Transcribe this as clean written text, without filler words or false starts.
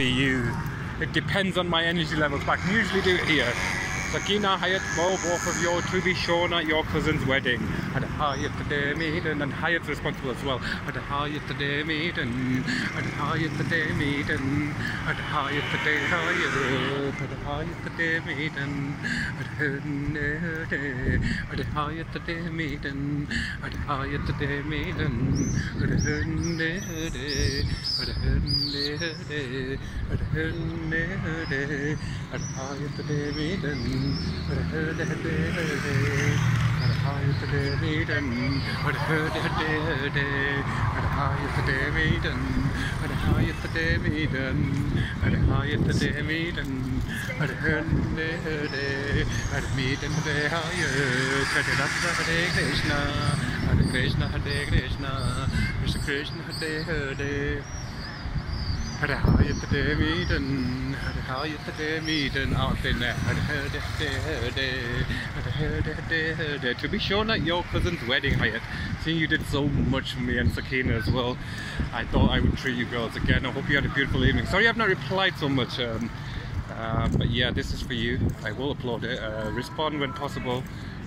you. It depends on my energy levels, but I can usually do it here. Sakina, Hayat, Mo, both of you to be shown at your cousin's wedding. And Hayat today meeting, and Hayat's responsible as well. And Hayat today meeting, and Hayat today meeting, and Hayat today Hayat, and Hayat today meeting, and Hayat today meeting, and Hayat today meeting, and Hayat today meeting. But I heard the day, but I heard the day meeting, but I heard the day, but I heard the day meeting, but I heard the day meeting, but I heard the day meeting, but I heard the day, but I meeting the day higher, Hare Krishna, Hare Krishna, Hare Krishna, Krishna Krishna, Hare Hare. Hare Hayat today meeting, Hare Hayat today meeting, out in there, Hare to be shown at your cousin's wedding, Hayat. Seeing you did so much for me and Sakina as well, I thought I would treat you girls again. I hope you had a beautiful evening. Sorry I've not replied so much, but yeah, this is for you. I will upload it, respond when possible.